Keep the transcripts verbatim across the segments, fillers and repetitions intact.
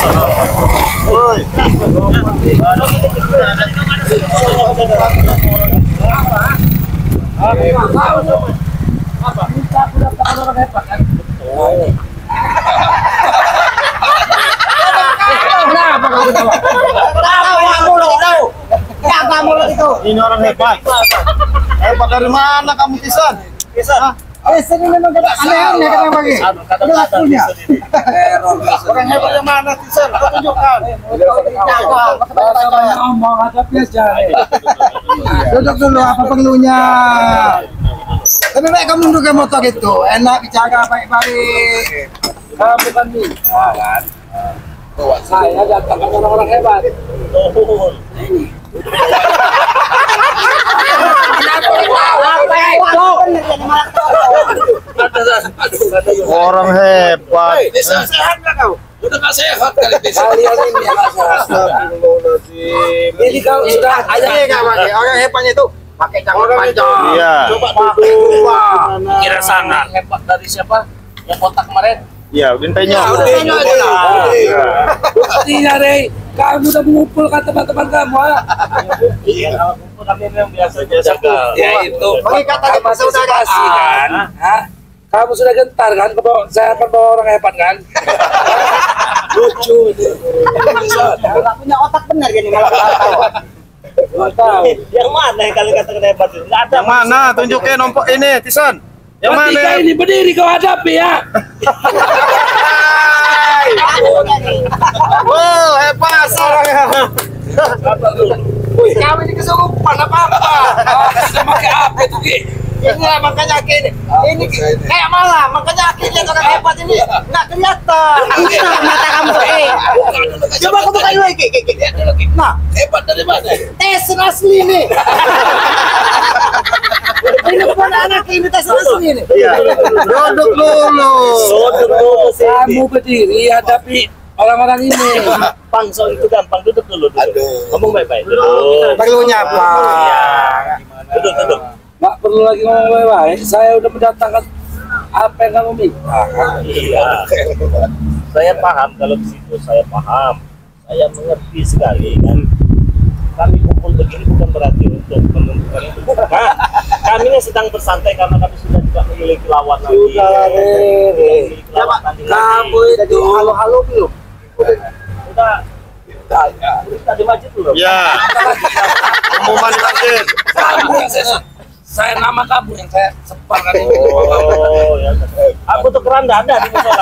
Woi. Kenapa kamu tahu? Kamu lo tahu? Siapa mulut itu? Ini orang hebat. Hebat dari mana kamu Tisan? Tisan. Eh, sini memang kata aneh-aneh kata pagi. Udah punya. Orang hebat yang mana Tisan? Kau tunjukkan. Ngomong ada biasa. Duduk dulu apa perlunya? Tapi baik kamu duduk ke motor itu, enak bicara baik-baik. Kamu kan nih. Saya datang orang-orang hebat. Ini. Orang hebat. Sehat nggak kau? Udah nggak sehat kali ini. Kalian ini yang sehat. Ini kalau sudah aja nggak pakai orang hebatnya itu pakai cangkok panjang. Iya. Coba duduk. Kira sana hebat dari siapa? Yang kotak kemarin. Iya, Udin Penyo. Udah Penyo aja. Tidak deh, kamu udah mengumpulkan teman-teman kamu. Iya, kalau kami yang biasa-biasa. Ya itu. Mengikat tali partisipasi kan? Hah? Kamu sudah gentar kan? Saya akan bawa orang hebat kan? Lucu. Nggak punya otak benar gini malah Tahu. Yang mana yang kalian katakan hebat itu? Nggak ada. Yang mana? Tunjukin ompok ini, Tisan. Yang mana? Ketika ini berdiri kau hadapi ya. Oh, hebat orangnya. Wih, kamu ini kesurupan apa-apa. Sama kayak apa itu, Ki? ini lah makanya ini ini kayak malah makanya akhirnya orang hebat ini nggak kelihatan itu mata kamu eh coba kamu kayu lagi nah Hebat dari mana? tes asli nih ini bukan anak ini tes asli nih Iya. Duduk dulu. Duduk dulu sih. Kamu berdiri hadapi orang-orang ini. Pang, so itu gampang, duduk dulu. Duduk. Aduh. Ngomong baik-baik. Duduk. Perlunya apa? Iya. Duduk, duduk. Nggak perlu lagi ngomong baik-baik. Saya udah mendatangkan apa yang kamu minta. Iya. Saya paham kalau di situ, saya paham. Saya mengerti sekali kan. Kami kumpul begini bukan berarti untuk menentukan itu. Bukan. Kami ini sedang bersantai karena kami sudah tidak memiliki lawan lagi. Sudah, Re. Lawan tanding lagi. Kamu itu halo-halo belum? Udah. Udah di masjid belum? Ya. Pengumuman di masjid. Kamu yang saya saya nama kamu yang saya sebarkan itu. Oh, ya. Aku tuh keranda ada di musola.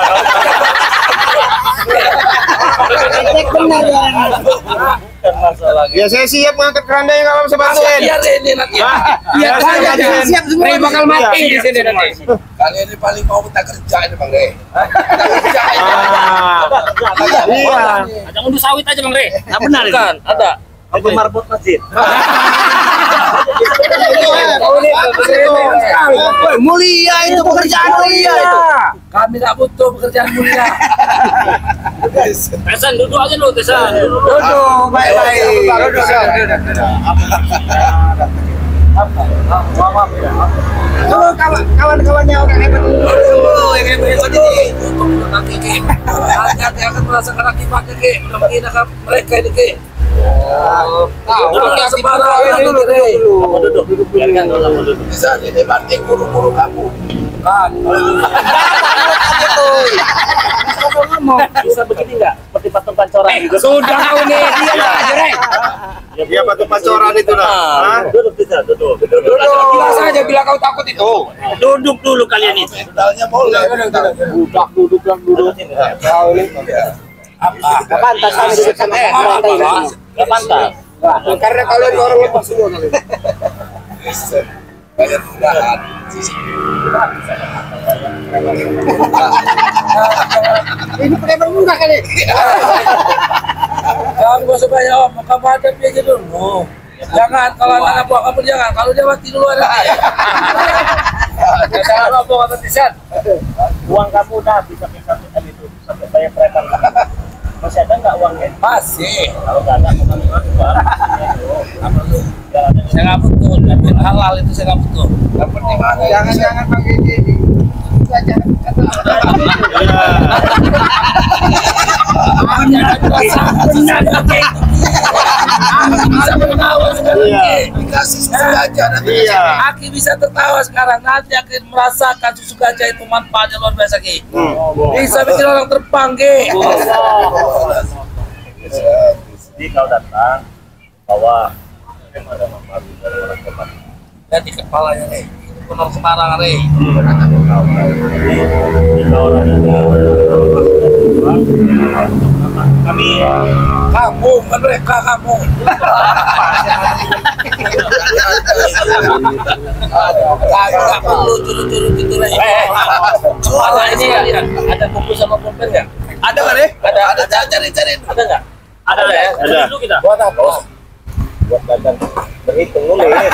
cek benar ya Bukan masalah. Ya saya siap ngangkat keranda yang kamu bisa bantuin. Biar ini nanti. Hah? Biar Ya, saya saya bantuin. siap semua. Re bakal mati di sini nanti. Kalian ini paling mau kita kerja ini Bang Re. Ah. Iya. Ada unduh sawit aja Bang Re. Nah, benar ini. Bukan, ada. Aku marbot masjid. Woi, mulia itu pekerjaan mulia itu. Kami tak butuh pekerjaan mulia. Tesan duduk aja lu, Tesan. Duduk, baik-baik. Duduk, tuh kawan-kawannya orang hebat duduk. Yang hebat-hebat ini. Duduk, nanti Ki. Hati-hati akan merasakan akibatnya Ki. Udah menghina mereka ini Ki. Duduk sembarangan dulu. Kamu duduk, duduk. Biarkan kalau kamu duduk. Di saat ini banting guru-guru kamu. Kan. Bisa begini enggak? Seperti patung pancoran gitu. Sudah kau nih, diam aja, Re. Dia batu pancoran itu nah. Hah? Duduk, Tesan, duduk. Duduk. Bilang saja bila kau takut itu. Duduk dulu kalian itu. Sendalnya boleh. Duduk, duduk, duduk. Kau ini. Apa? nggak pantas kami duduk sama mereka ini Enggak pantas. Karena kalian orang lepas semua kali. Kalian mudahan. ini pakai bermuda kali Jangan gua supaya om, kamu hadapi aja dulu. Jangan kalau anak buah kamu jangan, kalau dia mati duluan. Jangan apa kata Tisan. Uang kamu udah habis sampai satu M itu sampai bayar preman. Masih ada nggak uangnya? Masih. Kalau nggak ada, kamu kasih uang. Apa lu? Saya nggak butuh, tapi halal itu saya nggak butuh. Yang penting ada. jangan-jangan pakai gini saja kata Kami akan merasakan sesuatu. Aki bisa tertawa sekarang. Iya. Dikasih susu gajah nanti. Iya. Aki bisa tertawa sekarang. Nanti akan merasakan susu gajah itu manfaatnya luar biasa Ki. Bisa bikin orang terbang Ki. Jadi kau datang bawa ada manfaat dari orang teman. Jadi kepalanya nih. Benar sembarang nih. Kami Kamu, kan mereka kamu. Gak perlu curu-curu gitu nih. Ada ini ya, ada kumpul sama pulpen nggak? Ada nggak nih? Ada, ada. Cari-cari. Ada nggak? Ada ya. Ada. Dulu kita. Buat apa? Buat badan berhitung dulu ya.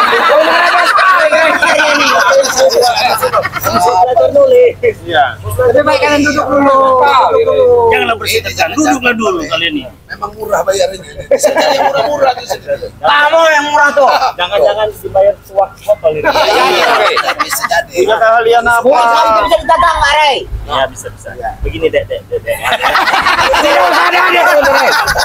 Belajar nulis. Iya. Lebih baik kalian duduk dulu. Duduk dulu. Janganlah bersihkan, duduklah dulu kalian ini. Memang murah bayar ini. Bisa jadi yang murah-murah di sini. Kamu yang murah tuh. Jangan-jangan dibayar suap-suap kali ini. Bisa jadi. Punya keahlian apa? Buat kali itu bisa didagang nggak, Rey? Ya bisa bisa. Begini dek dek dek. dek. Tidak usah ada ada sebenarnya.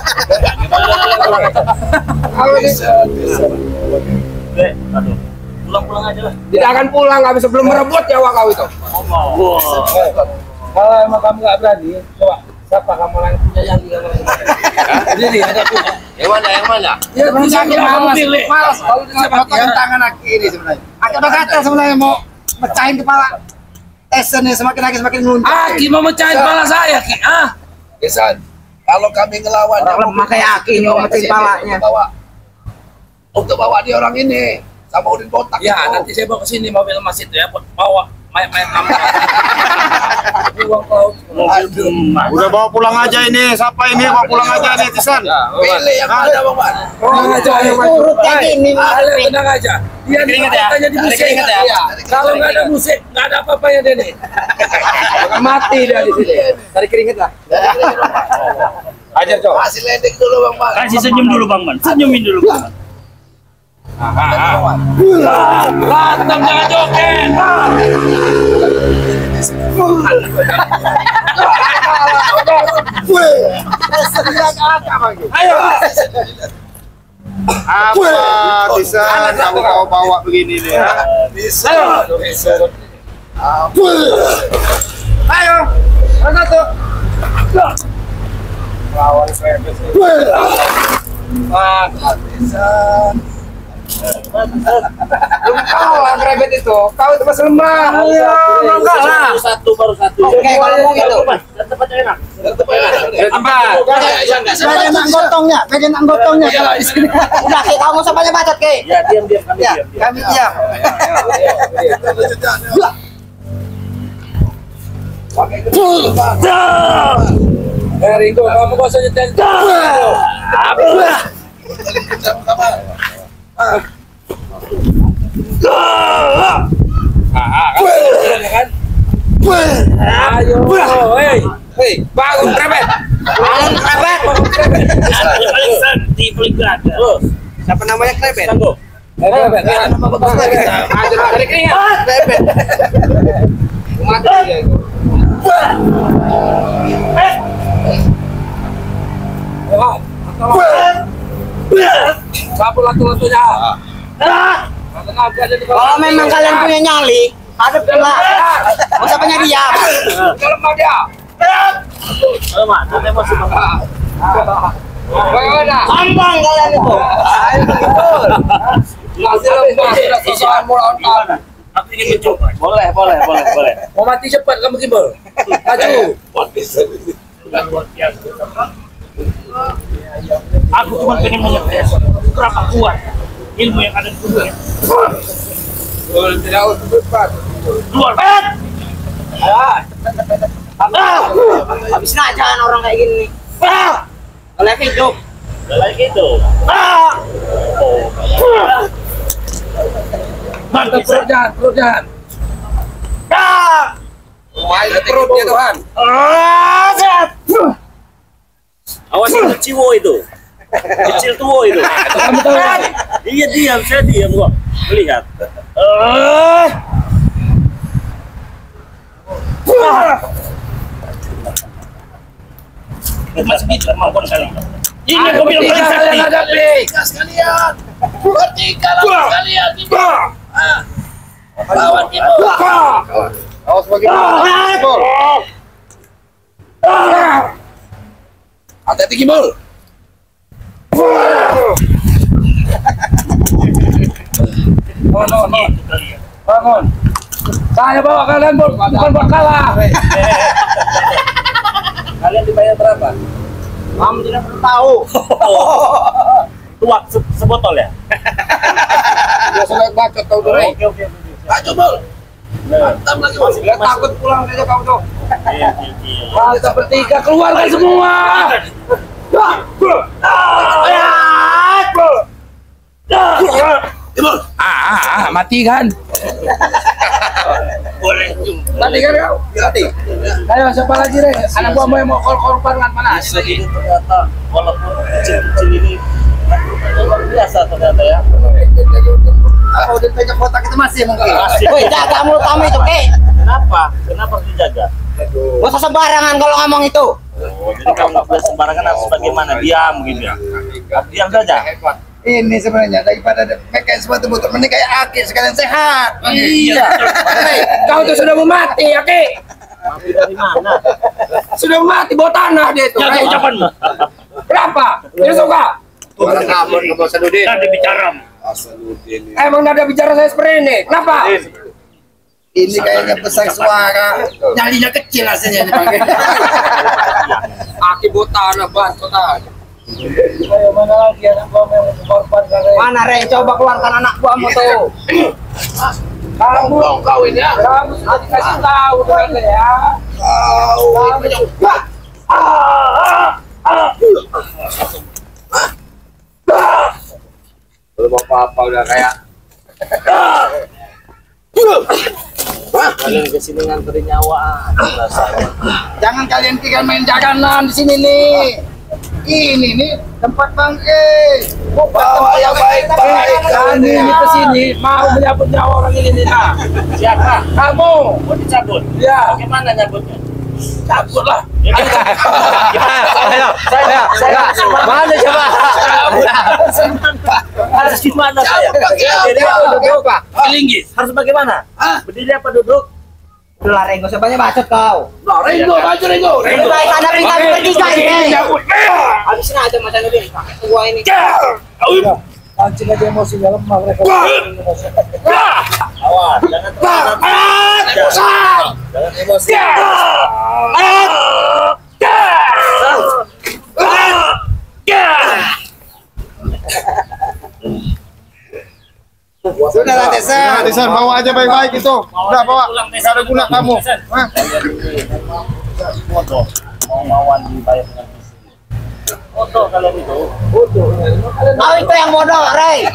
Bisa, bisa. Dek, aduh. Pulang-pulang aja lah. Tidak akan pulang, nggak bisa belum merebut nyawa kau itu. Wow. Kalau emang kamu nggak berani, coba siapa kamu yang punya yang Jadi ada punya. Yang mana? Yang mana? Ya bisa kamu pilih. Malas kalau dipotong tangan aki ini sebenarnya. Aki berkata sebenarnya mau mecahin kepala. Esen nih semakin lagi semakin ngunci. Aki mau mecahin kepala saya, Ki. Ah. Kesan. Kalau kami ngelawan Orang lemah kayak Aki ini mau mecahin kepalanya. Bawa. Untuk bawa dia orang ini sama Udin botak. Ya, nanti saya bawa ke sini mobil emas itu ya, buat bawa main-main kamu. Uang kau. Mobil emas. Udah bawa pulang aja ini. Siapa ini bawa pulang aja nih, Tisan? Pilih yang ada, Bang Man. Tenang aja, ayo, Mas. Urut kayak gini, Ale, tenang aja. Dia Keringet ya? katanya di musik. Keringet ya? Iya. Kalau nggak ada musik, nggak ada apa-apanya dia nih. Mati dia di sini. Cari keringet lah. Ajar, Cok. Kasih ledek dulu, Bang Man. Kasih senyum dulu Bang Man. Senyumin dulu Bang Man. Berantem jangan joget. Ayo. Apa, Tisan? Kamu kau bawa begini nih ya? Bisa. Ayo. Mana tuh? Lawan saya bisa. Kau yang rebet itu. Kau itu masih lemah. Iya, enggak lah. Baru satu baru satu. Oke, kalau mau gitu. Tempatnya enak. Empat. Bagian anggotongnya, bagian anggotongnya. Udah, Ki, kamu usah banyak bacot, Ki. Ya diam diam kami Ya, diam diam. kami diam. Eh, Ringo, kamu kok saja nyetel. Ayo, hei, hei, bangun krebet, Bangun krebet. bangun krebet. Alexander di Peligrat. Oh, Siapa namanya krebet? sanggup. Eh, krebet, ya. Ajar dari keringat. Krebet. Mati dia itu. Wah, sapu latu-latunya. Kalau memang kalian punya nyali, hadaplah. Nggak usah banyak diam. Kalau mau dia, Kalau mah, nanti emosi Bang. bagaimana? Sambang kalian itu. Masih lemah, sudah sosokan melawan kamu. Aku ingin mencoba. Boleh, boleh, boleh, boleh. Mau mati cepat kamu Kimbal. Maju. Luar biasa. Aku cuma pengen mengetes berapa kuat ilmu yang ada di tubuhnya. Tidak usah cepat. Luar biasa. Habis ngajaran orang kayak gini. Kalau hidup. Gak lagi gitu. Mantap, perut jangan, perut jangan. Main perutnya Tuhan. Awas itu ciwo itu. Kecil tua itu. Kamu tahu kan? Iya diam, saya diam kok. Melihat. masih bisa kemampuan kalian. Ini Ayo, gue bilang bertiga paling kalian sakti. hadapi. Sekalian. Bertiga lawan kalian. Timur. Ah. Lawan Timur. Awas bagaimana? Bol. Hati-hati Kimul. Bangun, bangun. Saya bawa kalian bol, bukan buat kalah. Kalian dibayar berapa? Kamu tidak perlu tahu. Tuak se sebotol ya. Dia sudah bacot kau dulu. Oke oke. Ayo bol. Mantap lagi bol. Nggak takut pulang saja kamu tuh. Iya iya iya. Mantap bertiga keluarkan semua. Timur. Ah, ah, ah, mati kan? Boleh juga. Mati kan kau? Mati. Ayo siapa lagi deh? Anak buahmu yang mau kor korban kan mana? Bisa ini ternyata walaupun kecil-kecil ini luar biasa ternyata ya. Apa udah pegang kotak itu masih mungkin? Masih. Woi, jaga mulut kamu itu, Ki. Kenapa? Kenapa harus dijaga? Gak usah sembarangan kalau ngomong itu. Oh, jadi kamu nggak boleh sembarangan harus bagaimana? Diam gitu ya. Diam saja. Ini sebenarnya daripada pakai sepatu butut mending kayak Aki sekalian sehat. Iya. Hei, kau tuh sudah mau mati ya Ki? Mati dari mana? Sudah mati bawa tanah dia itu. Jaga Hei, ucapanmu. Berapa? Tidak suka? Orang kabur ke Bang Sadudin. Nanti bicara. Sadudin. Emang nada bicara saya seperti ini? Kenapa? Ini kayaknya pesan suara. Nyalinya kecil hasilnya dipakai. Aki bawa tanah, ban tanah. Ayo mana lagi anak buah yang korban kalian? Mana, Rey? Coba keluarkan anak buahmu tuh. Kamu kau ini ya? Kamu sudah dikasih tahu mereka ya? Kamu juga. Belum apa-apa udah kayak Kalian kesini nganterin nyawa. Rasanya. Jangan kalian tinggal main jaganan di sini nih. Ini nih tempat Bang E. bawa yang baik-baik. Kami ini kesini mau menyambut nyawa orang ini nih. Nah. Siapa? Kamu. Mau dicabut? Ya. Bagaimana nyabutnya? Cabut lah. Saya, saya, saya. Mana coba? Harus gimana saya? Berdiri apa duduk? Linggis. Harus bagaimana? Berdiri apa duduk? Udah lah, Rey, gak usah banyak bacot kau. Nah, Ringo, maju Ringo. Lebih baik hadapi kami bertiga ini. Cabut. Habisin aja Mas Anudin. Gua ini. Pancing aja emosinya lemah mereka. Awas, jangan terlalu jangan emosi. Sudah lah Tesa. Tisan, bawa aja baik-baik itu. Udah bawa. Gak ada guna kamu. Hah? Bodoh, mau lawan dibayar dengan istri. Bodoh kalian itu. Kau itu yang bodoh, Rey.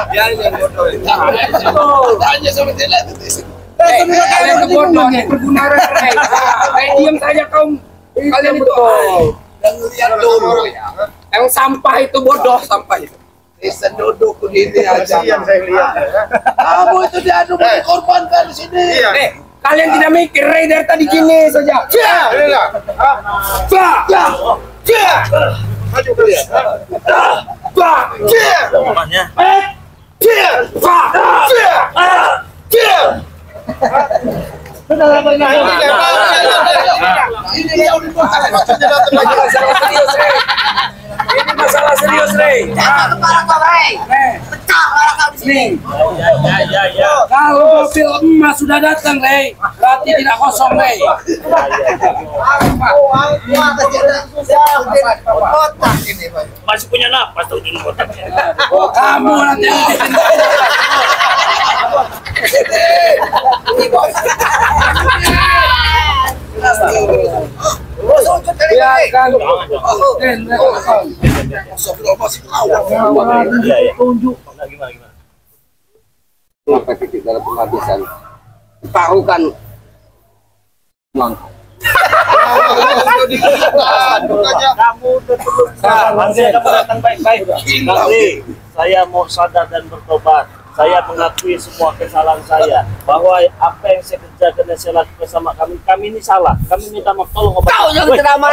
Tanya sama dia. Eh, kalian kebodohan, berguna Rey. Eh, diam saja kaum. Kalian itu. Dan lihat dulu. Yang sampah itu bodoh, sampah itu. Tisan duduk begini aja. Kasihan saya lihat. Kamu itu diadu dikorbankan di sini. Iya. Eh, kalian tidak mikir Rey dari tadi gini saja. Ya, inilah. Hah? Ya, ya, Maju kalian. Hah? ya, ya. Namanya Eh, ya, ya, ya. Sudah lah Bang E. Ini dia udah maksudnya datang lagi. Masalah serius, Rey. Ini masalah serius, Rey. Jangan kepala kau, Rey. Eh, Pecah kepala kau di sini. ya ya ya ya. kalau mobil emas sudah datang, Rey, berarti tidak kosong, Rey. Kotak ini Bang. Masih punya napas tuh di kotaknya. Oh, kamu nanti. Biarkan. Eh, Iya ya. Tunjuk. Nah, gimana gimana? Sampai titik dalam penghabisan. Taruhkan uang. Kamu udah perlu. Nanti kamu datang baik-baik. Nanti saya mau sadar dan bertobat. Saya mengakui semua kesalahan saya, bahwa apa yang saya kerjakan dan saya lakukan sama kami, kami ini salah. Kami minta maaf, tolong obat. Kau jangan ceramah.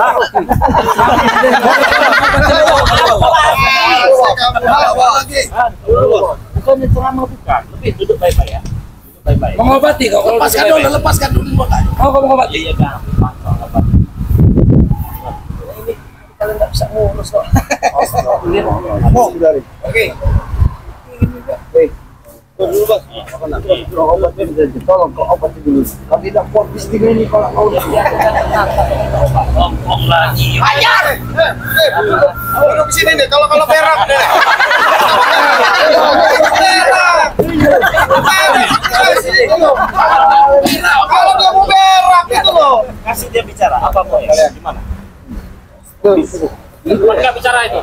Bukannya ceramah, bukan. Lebih duduk baik-baik ya. Duduk baik-baik. Mengobati kau. Lepaskan dulu, lepaskan dulu. Kau kau mengobati. Iya, gampang. Obat. Ini kalian nggak bisa ngurus kok. Oke. Dulu bang, obatnya bisa ditolong kok obatnya dulu. Kalau tidak kuat bisnis ini kalau kau udah Ngomong lagi. Ajar. duduk sini nih. Kalau kalau berak deh. Kalau dia mau berak itu loh. Kasih dia bicara. Apa mau ya? Gimana? Mereka bicara itu.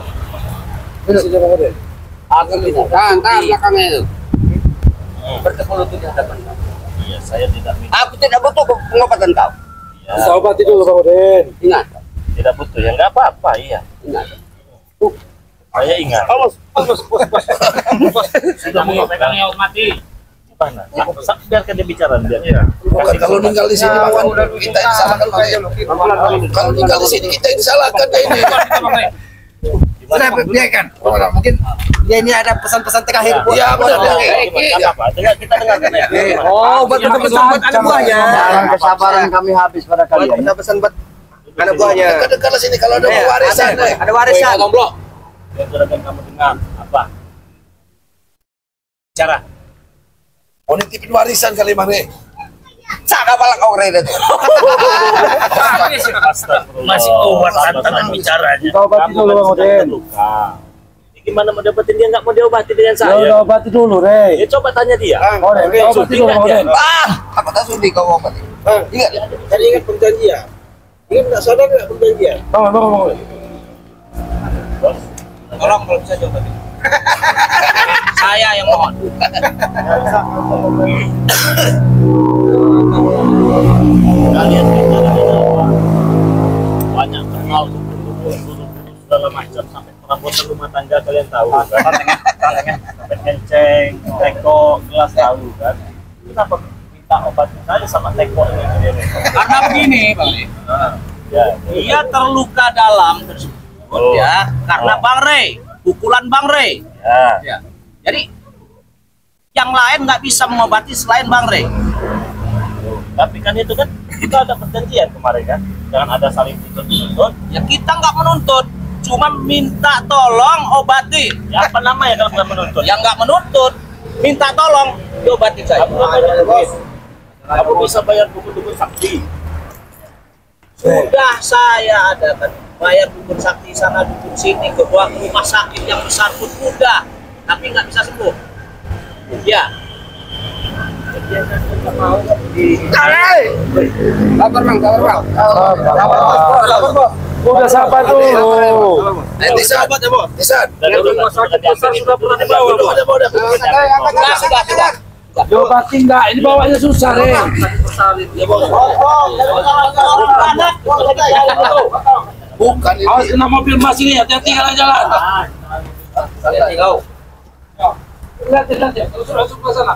Aku tidak. Tahan, tahan belakangnya itu. Bertemu lutut di hadapan kau. Iya, saya tidak minta. Aku tidak butuh pengobatan kau. Iya, Saya obati dulu Bang Udin. Ingat, tidak butuh. Ya nggak apa-apa. Iya, ingat. saya ingat. Awas, awas, bos, bos. Sudah mau pegang ya mati. Gimana? Sa- Biarkan dia bicara. Biar. Bukan kalau ninggal di sini bahkan kita yang disalahkan kayak. Kalau ninggal di sini kita yang disalahkan kayak ini. Sudah biarkan. Mungkin Ya ini ada pesan-pesan terakhir buat Iya, benar. Gimana? Gimana? Apa? Dengar, kita dengarkan ya. Oh, buat pesan buat anak buahnya. Dalam kesabaran kami habis pada Buat kalian. pesan buat anak buahnya. dekat-dekat sini kalau ada Eh, warisan. ada, ada warisan. Yang akan kamu dengar apa? Bicara. Mau nitipin warisan kali mana? Cara balak kau reda. Masih kuat tantangan bicaranya. Kita obati Kamu dulu, kan Bang sedang Udin. terluka. Ini gimana mau dapetin dia, nggak mau diobati dengan Ya saya? udah obati dulu, Rey. Ya coba tanya dia. Oh, Rey, kita obati Sudi dulu, nggak Bang dia? Udin. Ah, apa tak sudi kau obat? Ingat, Kan ingat perjanjian. Ingat nggak sadar nggak perjanjian? Bangun, bangun, bangun. tolong kalau bisa diobati. Saya yang mohon. Kalian bicara apa? Banyak kenal dukun-dukun, segala macam sampai perabotan rumah tangga kalian tahu kan? Sampai kenceng, teko, gelas tahu kan? Kenapa minta obat saya sama teko ini? Karena begini, Bang Le. Ya, Dia terluka dalam tersebut Oh. ya, karena Oh. Bang Rey, pukulan Bang Rey. ya. Ya. Jadi yang lain nggak bisa mengobati selain Bang Rey. Tapi kan itu kan kita ada perjanjian kemarin kan, jangan ada saling tuntut-tuntut. Ya kita nggak menuntut, cuma minta tolong obati. Ya apa namanya kalau nggak menuntut? Yang nggak menuntut, minta tolong diobati saya. Kamu nggak bayar duit. Kamu bisa bayar dukun-dukun sakti. Sudah saya ada kan bayar dukun sakti sana dukun sini, ke buah rumah sakit yang besar pun udah, tapi nggak bisa sembuh. Ya. Sabar Bang, sabar Bang. Udah sabar dulu. Nanti sahabat ya, Bos. Tisan. Dari rumah sakit besar sudah pernah dibawa. Udah, udah, udah. Sudah, sudah, sudah. Diobati enggak? Ini bawanya susah, Rey. Bukan ini. Awas kena mobil mas ini, hati-hati kalau jalan. Hati-hati kau. Lihat, lihat ya. Kalau sudah masuk ke sana.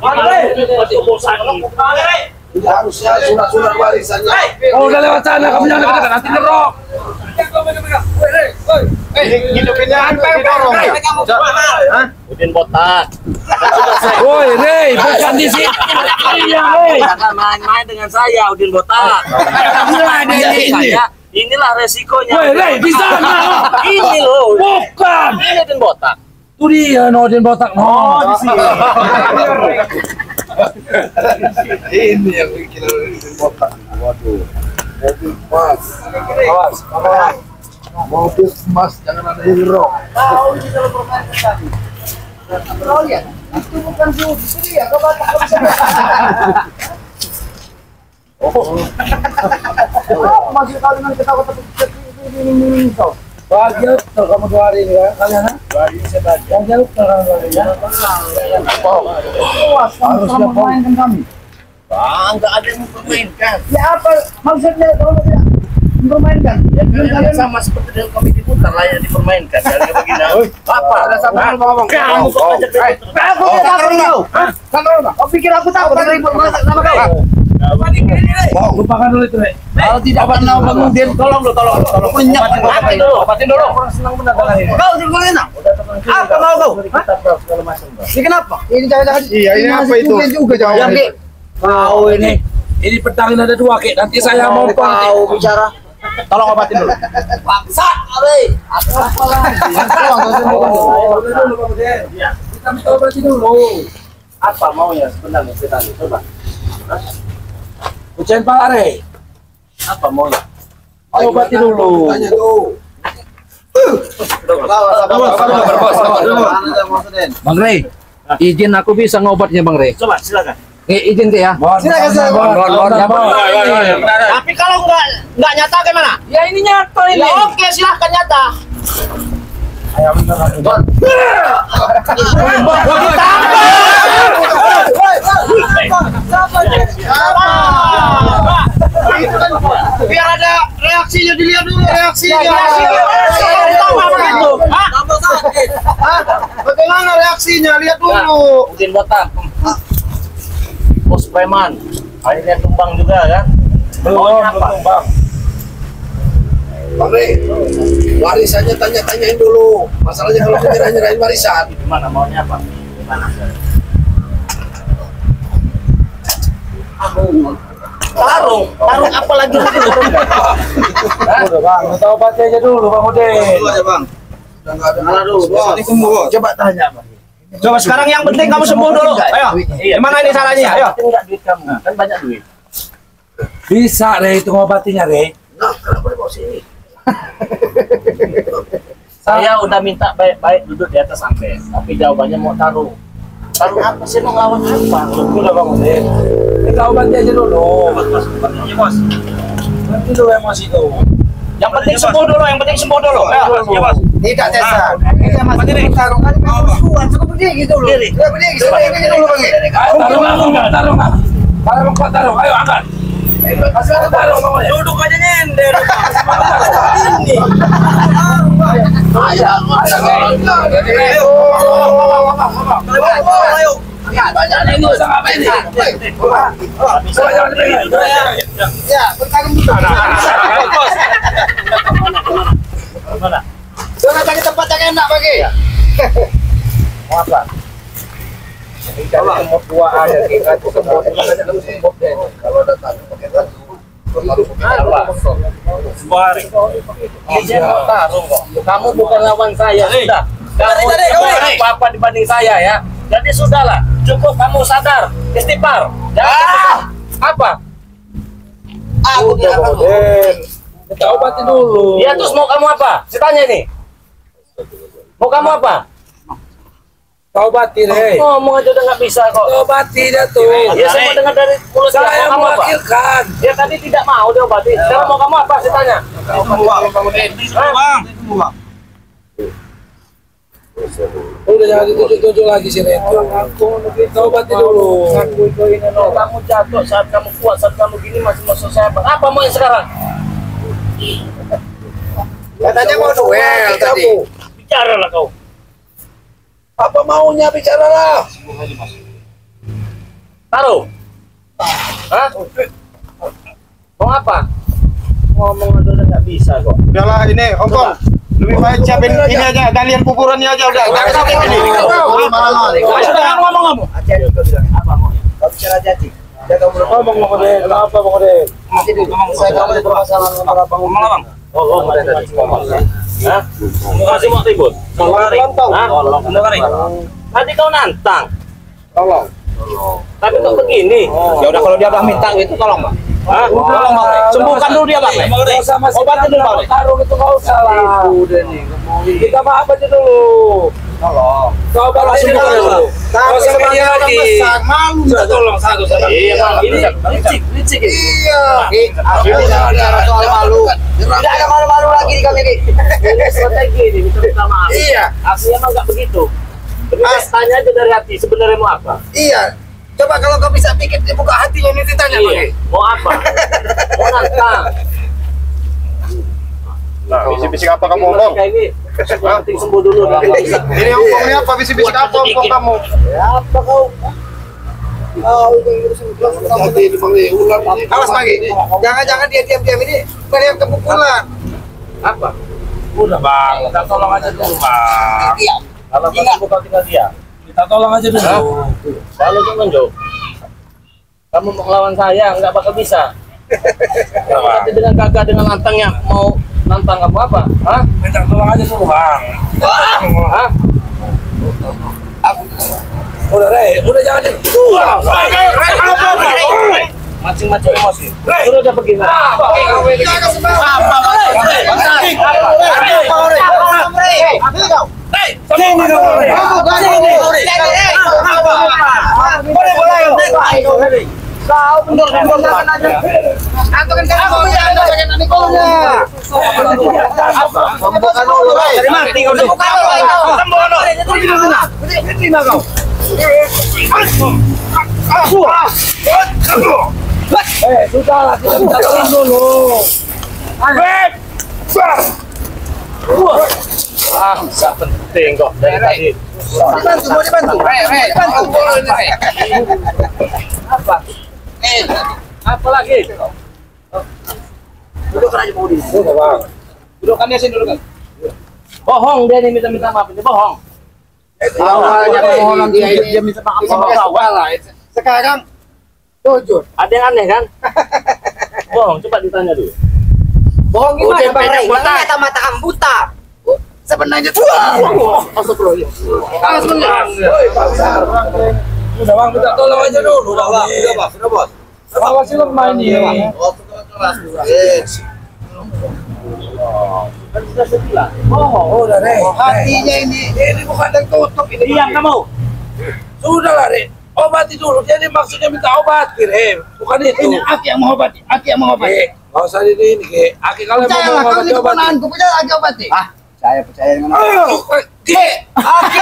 Ini harusnya surat-surat warisannya. Kalau udah lewat sana, kamu jangan dekat, nanti ngerok. Hidupinnya dorong. Udin botak. Woi, Rey, bukan di sini. Iya, Rey. Jangan main-main dengan saya, Udin botak. Mulai deh Iya, ini. saya. Inilah resikonya. Woi, Rey, di sana. Ini loh. Bukan. Ini Udin botak. Itu dia, Nodin botak. Oh, di sini. Ini yang bikin ini botak. Waduh. Mobil emas. Awas, awas. Mobil emas, jangan ada hero. Oh iya, itu bukan itu dia. Kau baca kau bisa. Oh, masih kau dengan ketawa-ketawa ini kau. Bahagia betul kamu dua hari ini ya, kalian ha? Bagi saya baca. Bahagia betul kamu dua hari ya. Awas, kamu sama mainkan kami. Ah, nggak ada yang mempermainkan. Ya apa maksudnya kalau tidak? Mempermainkan. Ya, kalian sama seperti dengan komedi putar layak dipermainkan. Kalian begini. Apa? Ada sama ngomong. Kamu kok ngajak ribut terus? Aku tidak tahu kau. Kau pikir aku tahu kau ribut sama kau? Lupakan dulu itu, Rek. Kalau tidak kenal Bang Udin, Tolong lu, tolong lu, tolong. Banyak. Obatin dulu, obatin dulu. Orang senang benar dengan ini. kau juga enak. Apa mau kau? Ini kenapa? Ini jangan-jangan. Iya, ini apa itu? Juga jangan. Kau ini, ini petangin ada dua, Kek. Nanti saya mau Kau bicara. Tolong obatin dulu. Paksa, Ari. Apa lagi? Kita minta obatin dulu. Apa maunya sebenarnya kita nih? Coba. Ujian Pak Are. Apa maunya? Obatin dulu. Tanya tuh. Bang Rey, izin aku bisa ngobatnya Bang Rey. Coba silakan. Eh, izin Kek ya. Silakan, silakan. Mohon, mohon, mohon, ya, Bang. Tapi kalau nggak nggak nyata gimana? Ya ini nyata ini. Ya oke silahkan nyata. Biar ada reaksinya, dilihat dulu reaksinya. Bagaimana reaksinya? Lihat dulu. Mungkin botak. Bos preman. Akhirnya tumbang juga kan? Belum, belum Bang. Bang Rey, warisannya tanya-tanyain dulu. Masalahnya kalau nyerah-nyerahin warisan. Gimana maunya apa? Gimana? Tarung, tarung apa lagi? Udah Bang, minta obatnya aja dulu Bang Udin. ya Bang. Udah nggak ada. Mana dulu, Bos? Coba tanya, Bang. Coba sekarang yang penting kamu sembuh dulu. Ayo. Gimana ini caranya? Ayo. Enggak duit kamu, kan banyak duit. Bisa Rey, itu ngobatinya Rey. Nah, kenapa dibawa sini? Saya udah minta baik-baik duduk di atas sampai, tapi jawabannya mau taruh. Taruh apa sih, mau ngelawan apa? Udah Bang Udin. Kita obatnya aja dulu. Bos, obatnya, Bos. Nanti dulu emosi itu. Yang penting sembuh dulu, yang penting sembuh dulu. Ayo. Iya, Bos. Tidak, Cesar. Kita masih bertarung. Kan memang kuat. Cukup berdiri dulu. Berdiri. Ya, berdiri. Coba ini dulu, Bang. Ayo tarung aku, tarung aku. Tarung kuat tarung. Ayo angkat. Kasih aku tarung Bang Udin. Duduk aja nyender. Ini. Ayo, ayo. Banyak ini usah ngapain nih? Bisa jangan begitu ya. Ya, bertarung dulu. Mana? Jangan cari tempat yang enak, Bang. Mau apa? Kalau mau dua aja, kita itu sembuh. Kalau datang pakai baju, berlalu Apa? Suari. Dia mau tarung kok. Kamu bukan lawan saya, sudah. Kamu bukan apa-apa dibanding saya ya. Jadi sudahlah, cukup kamu sadar, istighfar. Jangan apa? Aku tidak akan. Kita obatin dulu. Ya terus mau kamu apa? Saya tanya ini. Mau kamu apa? Kau obatin, Rey. Ngomong aja udah nggak bisa kok. Obatin dia tuh. Ya saya mau dengar dari mulut dia. Saya Mau kamu apa? mewakilkan. Dia tadi tidak mau diobati. Sekarang mau kamu apa? Saya tanya. Hah? Udah jangan ditunjuk-tunjuk lagi sih, Rey. Kita obatin dulu. Kamu jatuh saat kamu kuat, saat kamu gini masih mau selesai apa? Apa mau yang sekarang? Katanya mau duel tadi. Bicara lah kau. apa maunya bicaralah. Taruh. Hah? Mau apa? Ngomong aja udah nggak bisa kok. Udahlah ini, Om Kong. Lebih baik siapin ini aja, galian kuburannya aja udah. Enggak usah ini. Sudah ngomong kamu. Hati-hati kau bilang apa mau? Kau bicara hati-hati. Jaga mulut. Ngomong Bang Udin, kenapa Bang Udin? Nanti dulu. Saya kamu ada permasalahan sama Bang Ngomong lah bang. Oh, oh, masih ngomong. Hah? Masih mau ribut? Mau lari? Hah? Mau lari? Tadi kau nantang. Tolong. Tapi kok begini? Ya udah kalau dia udah minta gitu tolong, Bang. Hah? Tolong, Bang. Sembuhkan dulu dia, Bang. Nggak usah masih Obatin dulu, Bang. tarung itu nggak usah lah. Udah nih, ngomongin. Kita maaf aja dulu. Tolong. Kau balas Ini dulu. dulu. Nggak usah begini lagi. Malu. Sudah tolong satu satu. Iya, Bang. Ini licik, licik ini. Iya. Aku jangan bicara soal malu. Tidak ada malu-malu lagi di kami ini. Ini strategi ini, minta maaf. Iya. Aslinya emang nggak begitu. Tapi tanya aja dari hati, sebenarnya mau apa? Iya. Coba kalau kau bisa pikir, buka hatinya ini ditanya Iya. Mau apa? Mau nantang. Nah, bisik-bisik apa kamu ngomong? Ini penting sembuh dulu. Ini ngomongnya apa? Bisik-bisik apa ngomong kamu? Apa kau? Kau Awas pagi. Jangan-jangan dia diam-diam ini bukan yang kepukulan. Apa? Udah bang, kita tolong aja dulu bang. Kalau kita bukan tinggal dia, kita tolong aja dulu. Kalau jangan jauh, kamu mau melawan saya nggak bakal bisa. Nanti dengan gagah dengan lantangnya mau nantang kamu apa? Hah? Minta tolong aja dulu bang. Hah? Udah, Rey, udah jangan di. Macing-macing emosi. Udah udah pergi. Apa? Kau mundur-mundur aja. Atau kan kamu mau ya anda bagian Nikolnya. Bukan dulu, Dari mati kau dulu. Terima kau. Eh, sudahlah kita minta tolong dulu. Ah, nggak penting kok dari tadi. Dibantu, mau dibantu. Dibantu. Apa? Eh, apa lagi? Duduk aja mau di. Dudukannya sini dulu kan. Bohong dia ini minta-minta maaf ini bohong. Awalnya permohonan dia ini dia minta maaf sama kau. Sekarang jujur. Ada yang aneh kan? Bohong, coba ditanya dulu. Bohong gimana Udah Bang Rey? buta, mata kamu buta. Sebenarnya Astagfirullah. Udah bang, minta tolong aja dulu. Udah bang, Sudah, Bos. Sudah, Bos. awasi lemah ini. Oh, sudah, sudah. Yes. Kan sudah saya bilang, bohong. Oh, udah Rey. hatinya ini. Ini bukan yang tutup ini. Diam kamu. Sudah lah Rey. Obati dulu. Jadi maksudnya minta obat, Rey. Bukan itu. Ini Aki yang mengobati. Aki yang mengobati. Eh, nggak usah di ini, Ki. Aki kalau mau Percayalah, kalau mengobati ini obat. keponaanku, percaya Aki obati. Ah, saya percaya dengan Aki. Oh, Ki. Aki.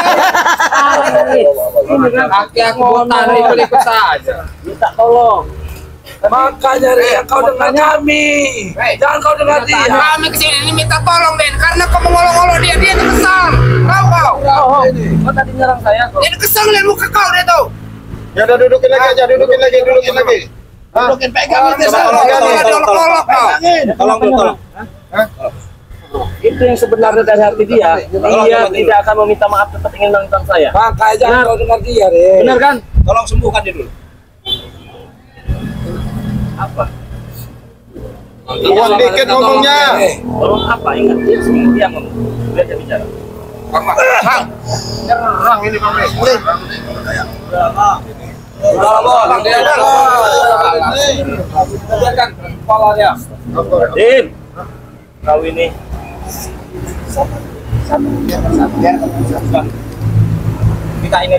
Ini kan Aki aku mau tarik ikut saja. minta tolong. Makanya Rey, kau dengar kami. Jangan kau dengar dia. Kami kesini ini minta tolong, Den. Karena kau mengolok-olok dia, dia itu kesal. Tahu kau? Bohong. Kau tadi nyerang saya kok. Dia kesal lihat muka kau, dia tuh. Ya udah dudukin lagi aja, dudukin lagi, dudukin lagi. Hah? Dudukin, pegangin dia. Coba Tolong, tolong, dia tolong, olok-olok kau. Tolong dulu, tolong. Itu yang sebenarnya dari hati dia. Dia tidak akan meminta maaf, tetap ingin menentang saya. Makanya jangan kau dengar dia, Rey. Benar kan? Tolong sembuhkan dia dulu. Apa? Kuat dikit ngomongnya. Tolong apa? Ingat dia sendiri dia ngomong. Lihat dia bicara. Nyerang ini Bang Rey. Udah, Bang. Dia ada. Biarkan kepalanya. Dim, kau ini Kita ingin.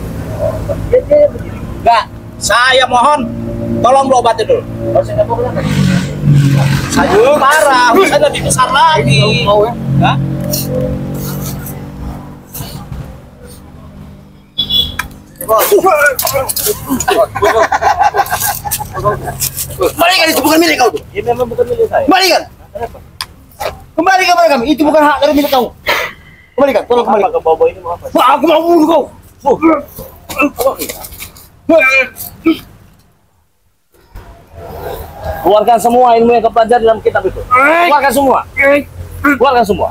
Enggak, saya mohon tolong lu obatin dulu. Saya parah, saya lebih besar lagi. Mau ya? Hah? Kembalikan, itu bukan milik kau. ini memang bukan milik saya. Kembalikan. Kembalikan kepada kami, itu bukan hak dari milik kamu. Kembalikan, tolong Apa kembalikan. kau bawa ini mau apa? Wah, aku mau bunuh kau. Keluarkan semua ilmu yang kau pelajari dalam kitab itu. Keluarkan semua. Keluarkan semua.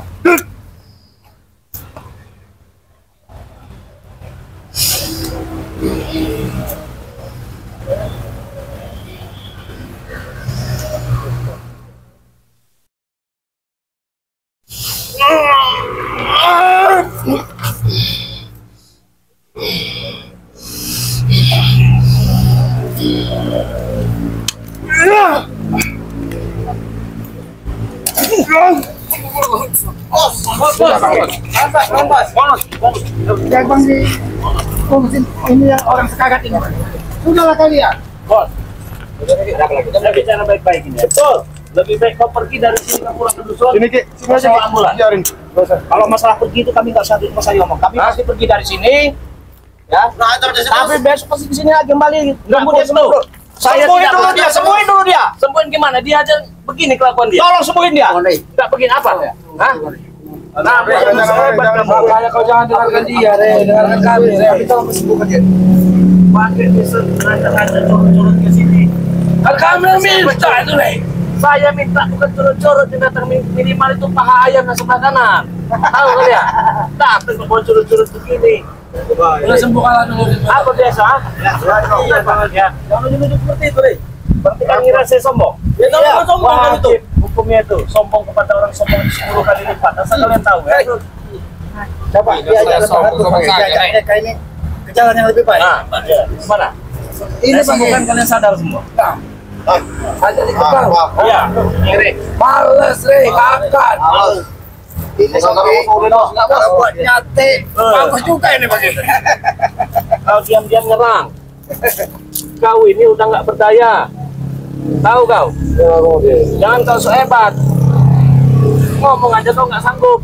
Jangan bang di ngurusin ini yang orang sekagat ini. Sudahlah kalian. Bos, kita bicara baik-baik ini. Betul. Lebih baik kau pergi dari sini ke pulang ke dusun. Sini Ki, sini aja Bawa Ki. ambulan. Biarin. Kalau masalah pergi itu kami nggak usah nggak usah ngomong. Kami pasti pergi dari sini. Ya. Tapi besok pasti di sini lagi kembali. Nunggu dia dulu. Saya Sembuhin tidak dulu dia, sembuhin dulu dia. Sembuhin gimana? Dia aja begini kelakuan dia. Tolong sembuhin dia. Enggak begini apa? Hah? Nah, Makanya kau jangan dengarkan dia, Re. Dengarkan kami, Re. Kita mau sembuhkan dia. pakai bisa ngajak-ngajak curut-curut ke sini. Kan kami yang minta itu, Re. Saya minta bukan curut-curut, yang datang minimal itu paha ayam yang sebelah kanan. Tahu kali ya? Datang ke curut-curut begini. Udah sembuhkan dulu. Apa biasa? Iya, Bang. Ya. Jangan nyudup seperti itu, Re. Berarti kan ngira saya sombong. Ya, tahu kan sombong kan itu. Wajib hukumnya itu sombong kepada orang sombong sepuluh kali lipat. Asal kalian tahu ya. Coba dia jangan sombong mereka ini ke jalan yang lebih baik. Nah, ya. Mana? Ini Saya sombong kan bagi kalian sadar semua. aja di kepala. Iya, Iri. Males, Re. Kakak. Ini sampai nggak boleh buat nyate. Bagus juga ini bagi. Kau diam-diam nyerang. Kau ini udah nggak berdaya. Tahu kau? Jangan kau so hebat. Ngomong aja kau nggak sanggup.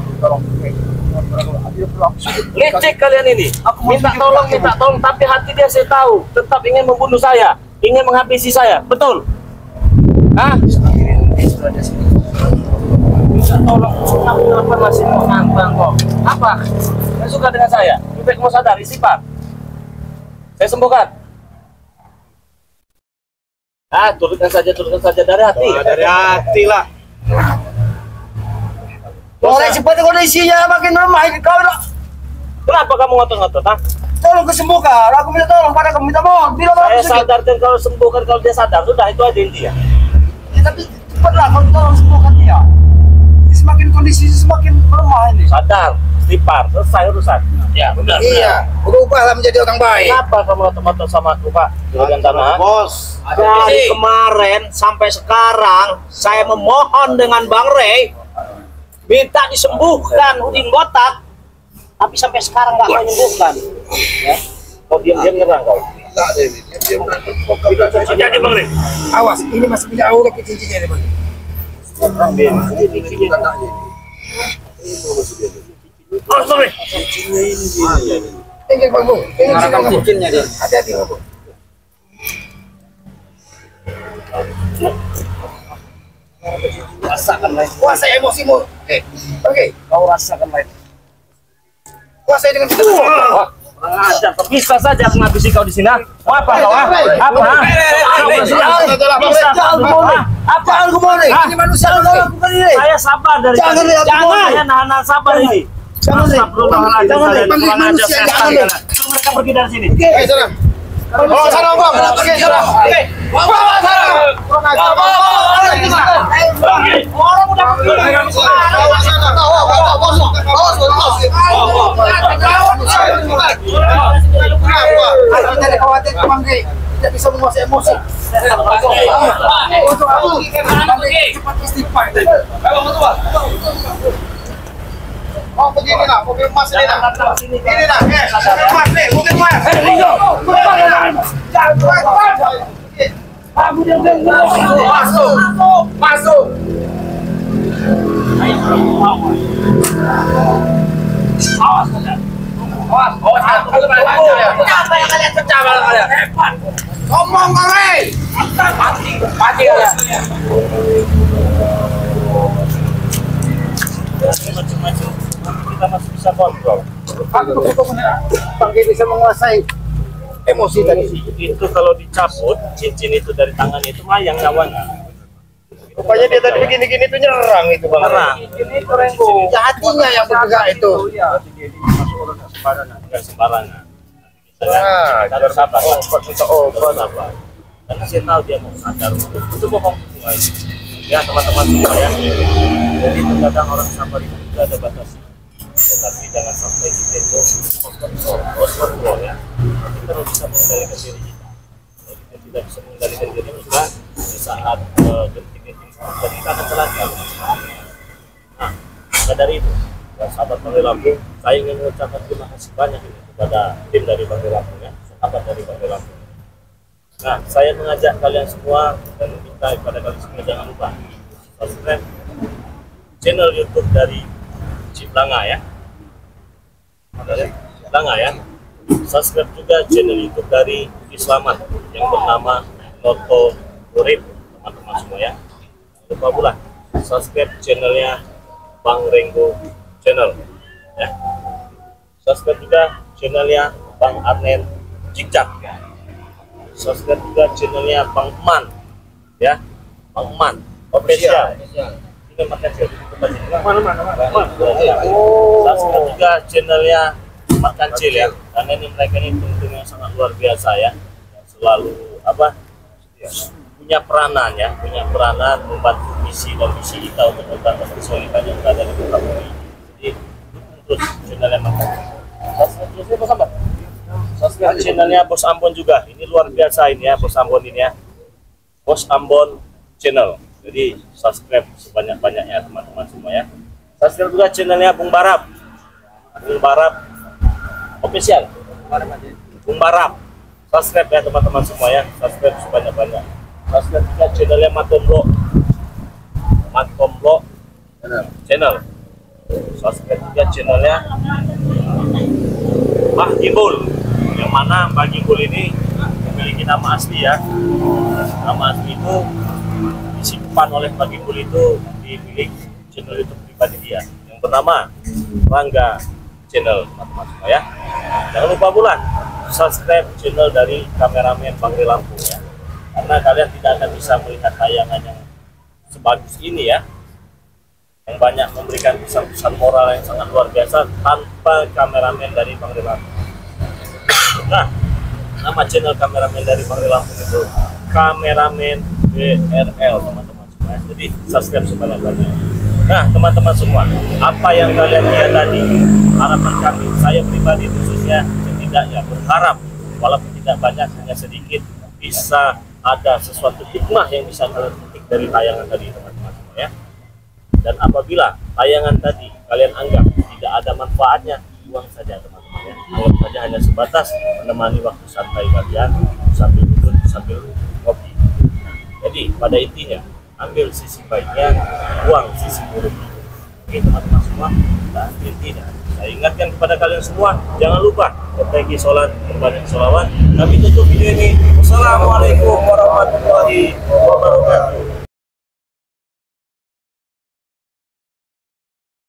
Licik kalian ini. Minta tolong, minta tolong, tapi hati dia saya tahu. Tetap ingin membunuh saya, ingin menghabisi saya. Betul? Hah? Minta tolong, kamu kenapa masih mengambang kok? Apa? Saya suka dengan saya. Lebih mau sadar, istighfar. Saya sembuhkan. Ah, turunkan saja, turunkan saja dari hati. Dari hati lah. Boleh seperti kondisinya makin lemah ini kau nak. Kenapa kamu ngotot-ngotot, ah? Tolong kesembuhkan. Aku minta tolong pada kamu minta mohon. Bila Saya aku sakit. sadarkan kalau sembuhkan, kalau dia sadar, sudah itu aja intinya. Ya, tapi cepatlah kau tolong sembuhkan dia. Ini semakin kondisi semakin lemah ini. Sadar, istighfar, selesai urusan. Ya, benar. Iya, berubahlah menjadi orang baik. Kenapa kamu ngotot-ngotot sama aku, Pak? Juragan Tanah. Bos. Dari kemarin sampai sekarang saya memohon dengan Bang Rey minta disembuhkan Udin botak, tapi sampai sekarang nggak mau menyembuhkan. Ya. Kau diam-diam nyerang kau. Jadi Bang Ri. Awas, ini masih punya aura ke cincinnya ini bang. Oh, sorry. Tinggal bang bu, tinggal cincinnya dia. Hati-hati bang bu. Rasakan lain. Kuasai emosimu. Eh, oke, kau rasakan lain. Kuasai dengan kita. Ajar, bisa saja aku ngabisi kau di sini. ah. Mau apa kau? ah? Apa? ah? Kau di sini, ah? Bisa Jangan kau kemana? ah? Apa? Jangan kemana? Ah? Ini manusia yang lakukan ini. Saya sabar dari Jangan tadi. lihat Jangan. kemana. Saya nahan sabar ini. Jangan lihat. Astagfirullahaladzim, Jangan kalian lihat. Panggil kurang ajar, manusia, saya jangan sekali lihat. kalian. Suruh mereka pergi dari sini. Eh, sana. Oh, sana, Bang. Oke, sana. Oke. Bawa sana. Kurang ajar, Bang. Orang udah pergi. Bawa sana. Bawa, bawa, bos. Bos, bos. Ayo, kita ada khawatir Bang Rey. Tidak bisa menguasai emosi. Untuk aku, Bang Rey cepat istighfar. Oh, begini lah, mobil emas ini lah. Ini lah, eh, mobil emas nih, mobil emas. Masuk, masuk. Awas kalian. Awas. Awas. Kenapa yang kalian pecah malah kalian? Hebat. Ngomong Bang Rey. Mati, mati kalian. Macam-macam kita masih bisa kontrol. Bang Rey bisa menguasai emosi tadi. Itu kalau dicabut cincin itu dari tangan itu mayang nyawanya. Rupanya dia tadi begini-gini tuh nyerang itu, Bang. Nyerang. Ya, hatinya yang bergerak itu. Bukan sembarangan. Nah, Kita harus sabar. Obat minta obat sabar. Karena saya tahu dia mau sadar. Itu bohong semua ini. Ya teman-teman semua ya. Jadi terkadang orang sabar itu juga ada batasnya. Tetapi jangan sampai kita itu overcontrol, overcontrol ya. Kita harus bisa mengendalikan diri kita. Kalau kita tidak bisa mengendalikan diri kita, di saat uh, genting-genting seperti tadi kita akan celaka. Nah, maka dari itu, ya, sahabat Bang Lampung, saya ingin mengucapkan terima kasih banyak ini kepada tim dari Bang Lampung ya, sahabat dari Bang Lampung. Nah, saya mengajak kalian semua dan meminta kepada kalian semua jangan lupa subscribe channel YouTube dari Ciplanga ya. Ciplanga ya. Subscribe juga channel YouTube dari Islamat yang bernama Noto Urip, teman-teman semua ya. Jangan lupa pula subscribe channelnya Bang Renggo Channel ya. Subscribe juga channelnya Bang Arnen Cikcak. Subscribe juga channelnya Bang Eman ya, Bang Eman official. Ini makan sih, mana mana mana. Subscribe juga channelnya Mat Kancil ya, karena ini mereka ini pengunjung yang sangat luar biasa ya, yang selalu apa punya peranan ya, punya peranan membantu misi dan misi kita untuk membantu kesulitan yang berada di kota bumi. Jadi dukung terus channelnya Mat Kancil. Subscribe terus ya Bos Ambon. Subscribe channelnya Bos Ambon juga. Ini luar biasa ini ya Bos Ambon ini ya. Bos Ambon Channel. Jadi subscribe sebanyak-banyaknya teman-teman semua ya. Subscribe juga channelnya Bung Barap. Bung Barap official. Bung Barap. Subscribe ya teman-teman semua ya. Subscribe sebanyak-banyak. Subscribe juga channelnya Matomblo. Matomblo Channel. Subscribe juga channelnya Mbah Gimbul, yang mana Mbah Gimbul ini memiliki nama asli ya. Nama asli itu disimpan oleh Mbah Gimbul itu di milik channel YouTube pribadi dia yang bernama Rangga Channel, teman-teman semua ya. Jangan lupa pula subscribe channel dari kameramen Bangri Lampung ya, karena kalian tidak akan bisa melihat tayangan yang sebagus ini ya, yang banyak memberikan pesan-pesan moral yang sangat luar biasa tanpa kameramen dari Bangri Lampung. Nah, nama channel kameramen dari Bangri Lampung itu Kameramen B R L, teman-teman semua. Jadi subscribe sebanyak-banyaknya. Nah, teman-teman semua, apa yang kalian lihat tadi, harapan kami, saya pribadi khususnya setidaknya berharap, walaupun tidak banyak, hanya sedikit, bisa ada sesuatu hikmah yang bisa kalian petik dari tayangan tadi, teman-teman semua ya. Dan apabila tayangan tadi kalian anggap tidak ada manfaatnya, buang saja teman-teman ya. Anggap saja hanya sebatas menemani waktu santai kalian sambil duduk sambil kopi. Jadi pada intinya ambil sisi baiknya, buang sisi buruknya. Oke teman-teman semua, dan intinya saya ingatkan kepada kalian semua, jangan lupa perbaiki sholat, berbanyak sholawat. Kami tutup video ini.